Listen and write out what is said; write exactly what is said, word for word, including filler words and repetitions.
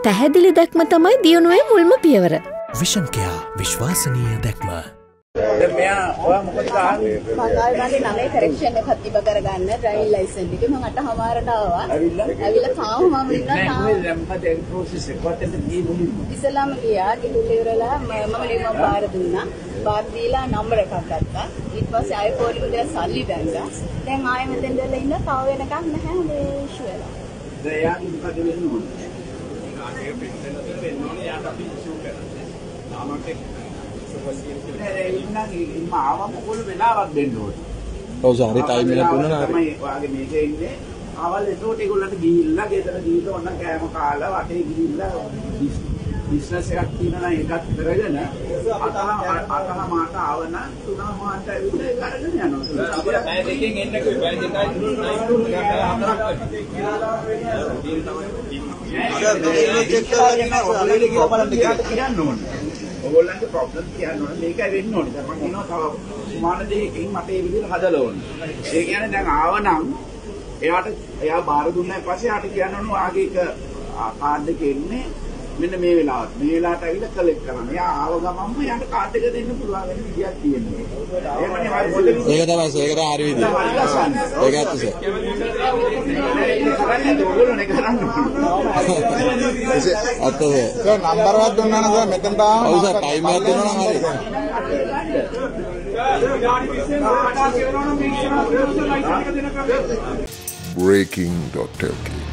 පැහැදිලි දැක්ම තමයි දියුණුවේ මුල්ම පියවර. විෂන් කෙයා විශ්වාසනීය දැක්ම. දැන් මෙයා ඔයා මොකද ආන්නේ? මම ආවන්නේ නමේ කරෙක්ෂන් එකක් තිබ කරගන්න ඩ්‍රයිවිං ලයිසන්ස් එක. මම අටමාරට ආවා. ඇවිල්ලා? ඇවිල්ලා තාම මම ඉන්නවා තාම. නෑ මොකද දැන් මොකද ඒ ප්‍රොසෙස් එක කොහෙන්ද ගියේ මුලින්ම? ඉස්සලාම ගියා ගිහිල්ලා ඉවරලා මම ලියුම බාර දුන්නා. බාර දීලා නම්බර එකක් ගත්තා. ඊට පස්සේ ආයෙ පොලිමේ ඉඳලා සල්ලි බැංගා. දැන් ආයෙ මෙතෙන් දෙලා ඉන්න තව වෙනකක් නැහැ මේ ඉෂුව එක. දැන් යාගේ මොකද වෙන්න ඕනේ? ආගේ පිටෙන් දෙන්න ඕනේ යාට අපි ඉෂුව කරනවා. තාමත් ඒ ඉන්න ඉන්න ආවම කොළ වෙලාවක් දෙන්න ඕනේ. ඔව් සාරි ටයිම් එක දුන්නා නාරි. තමයි ඔයාගේ මේකේ ඉන්නේ. ආවල් එතකොට ඒගොල්ලන්ට ගිහිල්ලා ගෙදර ගිහින් ඔන්න කෑම කාලා වටේ ගිහිල්ලා බිස්නස් එකක් තියෙනවා නම් ඒකත් කරගෙන අතන අතන මාට ආවන තුනම මාට ඇවිල්ලා ඒක අරගෙන යනවා. අපිට පැය දෙකකින් එන්න කිව්වේ පැය දෙකයි තුනයි හතරක් ඔයගොල්ලන්ගේ ප්‍රොබ්ලම් කියන්න ඕනේ මේකයි වෙන්න ඕනේ. දැන් මම කියනවා තව සමාන දෙයකින් මට ඒ විදිහට හදලා ඕනේ. ඒ කියන්නේ දැන් ආවනම් එයාට එයා බාර දුන්නාන් පස්සේ යාට කියන්න ඕනේ ආගේ එක කාඩ් එක එන්නේ මෙන්න මේ වෙලාවට. මේ වෙලාවට ඇවිල්ලා කලෙක්ට් කරන්න. එයා ආව ගමන්ම යාට කාඩ් එක දෙන්න පුළුවන් වෙන විදියක් තියෙනවා. එහෙමනේ මම පොඩි ඒක තමයි ඒක තමයි හරි විදිය. ඒක ඇත්තද? ඕගොල්ලෝනේ කරන්නේ. ඇත්තද? ඒ නම්බර් එකක් දුන්නා නම් මෙතනට ආවම ඔව් සර් ටයිම් එකක් දෙනවා නම් හරි. breaking dot l k